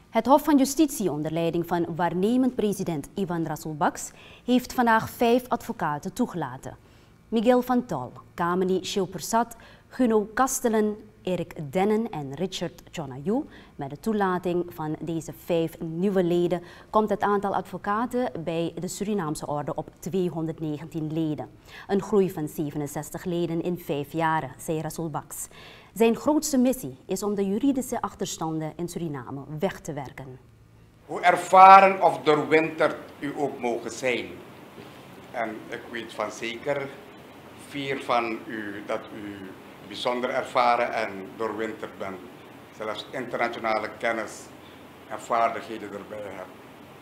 Het Hof van Justitie onder leiding van waarnemend president Ivan Rasulbaks heeft vandaag 5 advocaten toegelaten. Miguel van Tol, Kamini Shilpersat, Guno Kastelen, Erik Dennen en Richard Chonayu. Met de toelating van deze 5 nieuwe leden komt het aantal advocaten bij de Surinaamse orde op 219 leden. Een groei van 67 leden in 5 jaar, zei Rasulbaks. Zijn grootste missie is om de juridische achterstanden in Suriname weg te werken. Hoe ervaren of doorwinterd u ook mogen zijn. En ik weet van zeker 4 van u dat u bijzonder ervaren en doorwinterd bent. Zelfs internationale kennis en vaardigheden erbij hebt.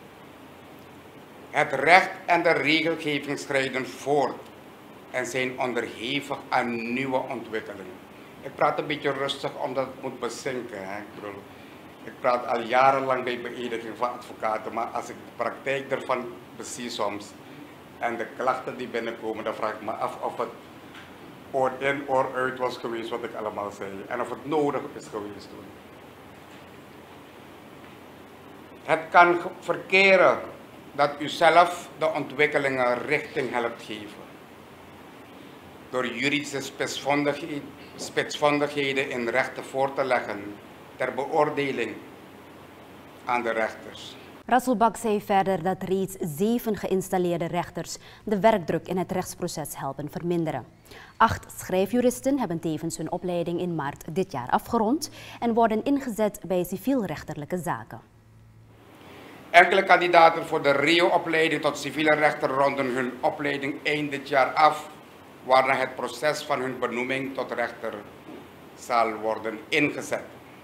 Het recht en de regelgeving schrijden voort en zijn onderhevig aan nieuwe ontwikkelingen. Ik praat een beetje rustig omdat het moet bezinken. Ik praat al jarenlang bij beëdiging van advocaten, maar als ik de praktijk ervan bezie soms en de klachten die binnenkomen, dan vraag ik me af of het oor in, oor uit was geweest wat ik allemaal zei en of het nodig is geweest toen. Het kan verkeren dat u zelf de ontwikkelingen richting helpt geven. Door juridische spitsvondigheden in rechten voor te leggen ter beoordeling aan de rechters. Rasulbaks zei verder dat reeds 7 geïnstalleerde rechters de werkdruk in het rechtsproces helpen verminderen. 8 schrijfjuristen hebben tevens hun opleiding in maart dit jaar afgerond en worden ingezet bij civielrechterlijke zaken. Enkele kandidaten voor de RIO-opleiding tot civiele rechter ronden hun opleiding eind dit jaar af, waarna het proces van hun benoeming tot rechter zal worden ingezet.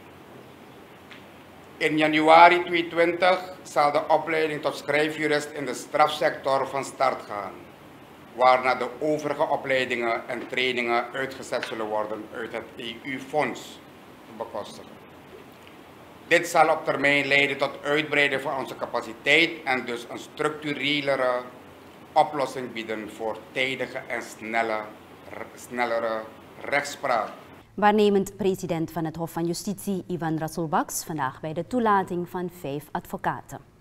In januari 2020 zal de opleiding tot schrijfjurist in de strafsector van start gaan, waarna de overige opleidingen en trainingen uitgezet zullen worden uit het EU-fonds te bekostigen. Dit zal op termijn leiden tot uitbreiding van onze capaciteit en dus een structurelere oplossing bieden voor tijdige en snellere rechtspraak. Waarnemend president van het Hof van Justitie Ivan Rasulbaks vandaag bij de toelating van 5 advocaten.